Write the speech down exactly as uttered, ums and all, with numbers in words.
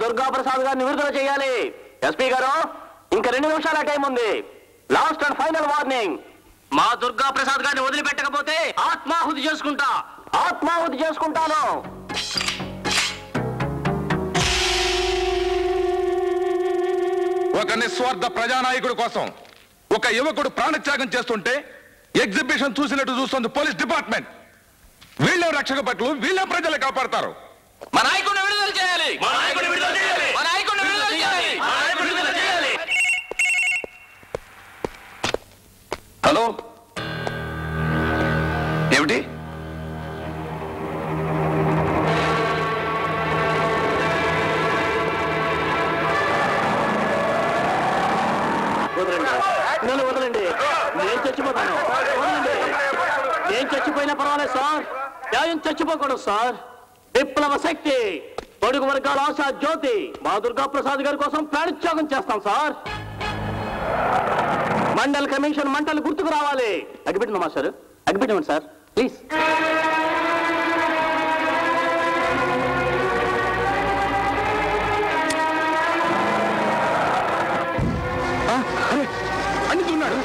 దుర్గా ప్రసాద్ గారిని విడుదల చేయాలి. ఎస్పీ గారు, ఇంకా రెండు నిమిషాల టైం ఉంది. Last and final warning. మా దుర్గా ప్రసాద్ గారిని వదిలిపెట్టకపోతే ఆత్మాహుతి చేసుకుంటా. ఆత్మాహుతి చేసుకుంటాను. ఒక నిస్వార్థ ప్రజానాయకుడి కోసం ఒక యువకుడు ప్రాణత్యాగం చేస్తుంటే ఎగ్జిబిషన్ చూసినట్టు చూస్తుంది పోలీస్ డిపార్ట్మెంట్. వీళ్ళే రక్షక భటులు, వీళ్ళే ప్రజలు కాపాడతారు. మా నాయకుడిని విడుదల చేయాలి. మా నాయకుడిని విడుదల చేయాలి. మా నాయకుడిని విడుదల చేయాలి. మా నాయకుడిని విడుదల చేయాలి. హలో, ఏమిటి? నన్ను వదలండి. నేను చచ్చిపోతాను. వదలండి. నేను చచ్చిపోయినా పర్వాలేదు సార్. న్యాయం చచ్చిపోకూడదు సార్. విప్లవ శక్తి, పొడుగు వర్గాల ఆశా జ్యోతి మా దుర్గా ప్రసాద్ గారి కోసం ప్రాణత్యాగం చేస్తాం సార్. మండల్ కమిషన్ మంటలు గుర్తుకు రావాలి. అగ్గిపెట్టండి మాస్టర్, అగ్గిపెట్టండి సార్ ప్లీజ్. అన్నితున్నాడు.